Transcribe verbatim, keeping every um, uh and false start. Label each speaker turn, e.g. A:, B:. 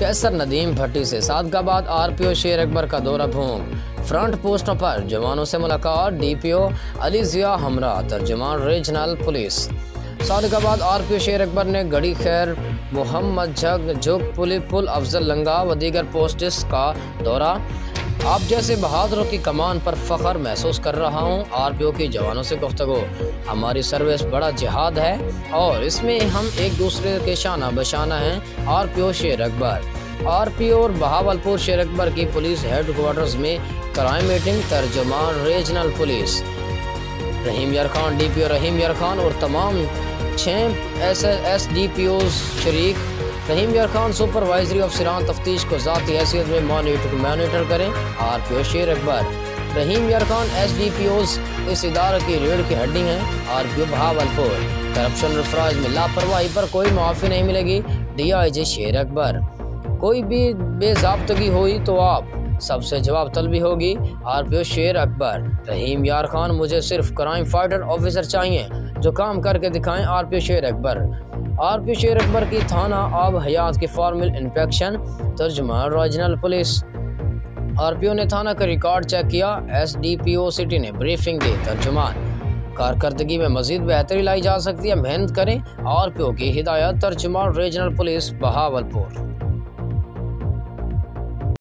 A: कैसर नदीम भट्टी से सादगाबाद आरपीओ शेर अकबर का दौरा भूम, फ्रंट पोस्टों पर जवानों से मुलाकात। डीपीओ अली जिया हमरा, तर्जुमान regional police. Sadiqabad RPO Sher Akbar ने गड़ी खैर, मोहम्मद जग जुग पुली पुल अफजल लंगा व दीगर पोस्ट्स का दौरा। आप जैसे बहादुरों की कमान पर फख्र महसूस कर रहा हूँ। आरपीओ के जवानों से गुफ्तगू, हमारी सर्विस बड़ा जिहाद है और इसमें हम एक दूसरे के शाना बशाना हैं। आरपीओ शेर अकबर। आरपीओ और बहावलपुर शेर अकबर की पुलिस हेडक्वार्टर्स में क्राइम मीटिंग। तर्जुमान regional police Rahim Yar Khan, DPO Rahim Yar Khan और तमाम छः S S D P O शरीक। रहीम यार खान सुपरवाइजरी अफसरान तफ्तीश को ज़ाती हैसियत में मॉनिटर मॉनिटर करें। RPO Sher Akbar. Rahim Yar Khan S D P Os इस इदारे की रीढ़ की हड्डी हैं। आरपीओ बहावलपुर। करप्शन रिफराज में लापरवाही पर कोई माफ़ी नहीं मिलेगी। डी आई जी शेर अकबर। कोई भी बेज़ाब्तगी हुई तो आप सबसे जवाब तलबी होगी। आरपीओ शेर अकबर। रहीम यार खान, मुझे सिर्फ क्राइम फाइटर ऑफिसर चाहिए जो काम करके दिखाएं। आरपीओ शेर अकबर। आरपीओ शेर अकबर की थाना आब हयात की फॉर्मल इंस्पेक्शन। तर्जुमान रीजनल पुलिस। आरपीओ ने थाना का रिकॉर्ड चेक किया। एसडीपीओ सिटी ने ब्रीफिंग दी। तर्जुमान, कारकर्दगी में मजीद बेहतरी लाई जा सकती है, मेहनत करें। आरपीओ की हिदायत। तर्जुमान रीजनल पुलिस बहावलपुर।